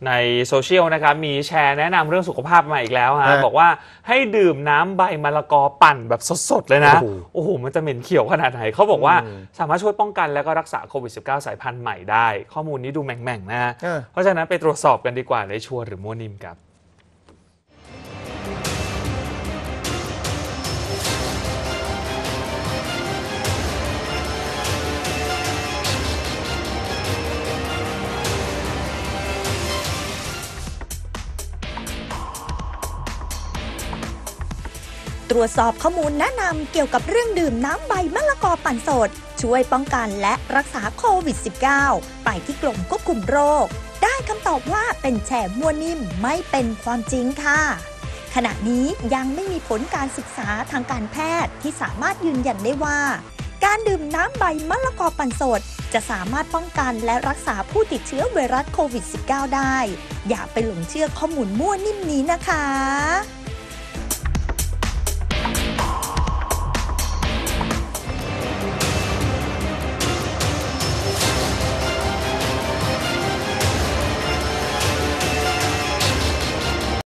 ในโซเชียลนะครับมีแชร์แนะนำเรื่องสุขภาพมาอีกแล้วฮะบอกว่าให้ดื่มน้ำใบมะละกอปั่นแบบสดๆเลยนะโอ้โหมันจะเหม็นเขียวขนาดไหนเขาบอกว่าสามารถช่วยป้องกันแล้วก็รักษาโควิด -19 สายพันธุ์ใหม่ได้ข้อมูลนี้ดูแหม่งๆนะเพราะฉะนั้นไปตรวจสอบกันดีกว่าในชัวร์หรือมั่วนิ่มครับตรวจสอบข้อมูลแนะนำเกี่ยวกับเรื่องดื่มน้ำใบมะละกอปั่นสดช่วยป้องกันและรักษาโควิด -19 ไปที่กรมควบคุมโรคได้คำตอบว่าเป็นแชร์มั่วนิ่มไม่เป็นความจริงค่ะขณะนี้ยังไม่มีผลการศึกษาทางการแพทย์ที่สามารถยืนยันได้ว่าการดื่มน้ำใบมะละกอปั่นสดจะสามารถป้องกันและรักษาผู้ติดเชื้อไวรัสโควิด -19 ได้อย่าไปหลงเชื่อข้อมูลมั่วนิ่มนี้นะคะ